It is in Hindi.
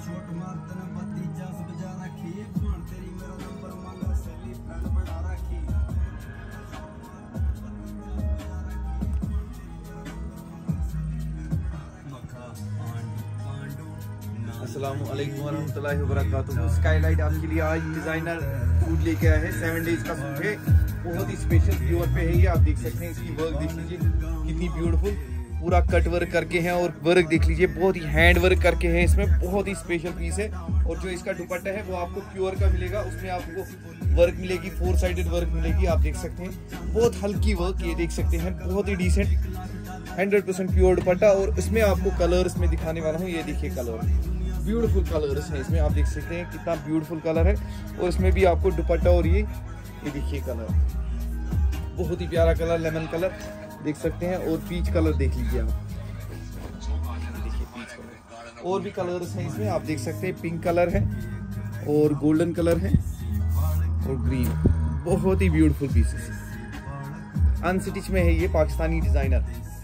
अस्सलाम वालेकुम वरहमतुल्लाहि वबरकातुहू। स्काईलाइट आपके लिए आज डिजाइनर सूट लेके आए हैं। 7 डेज का सूट है, बहुत ही स्पेशल प्योर पे है ये। आप देख सकते हैं इसकी वर्क देख लीजिए कितनी ब्यूटीफुल, पूरा कट वर्क करके हैं और वर्क देख लीजिए बहुत ही हैंड वर्क करके हैं इसमें। बहुत ही स्पेशल पीस है। और जो इसका दुपट्टा है वो आपको प्योर का मिलेगा, उसमें आपको वर्क मिलेगी, 4 साइडेड वर्क मिलेगी। आप देख सकते हैं बहुत हल्की वर्क, ये देख सकते हैं बहुत ही डिसेंट 100% प्योर दुपट्टा। और इसमें आपको कलर्स में दिखाने वाला हूँ, ये देखिए कलर, ब्यूटीफुल कलर्स हैं इसमें। आप देख सकते हैं कितना ब्यूटीफुल कलर है। और इसमें भी आपको दुपट्टा और ये देखिए कलर, बहुत ही प्यारा कलर, लेमन कलर देख सकते हैं। और पीच कलर देख लीजिए आप, देखिए पीच कलर। और भी कलर्स हैं इसमें, आप देख सकते हैं पिंक कलर है और गोल्डन कलर है और ग्रीन। बहुत ही ब्यूटीफुल पीसेस, अनस्टिच में है ये, पाकिस्तानी डिजाइनर।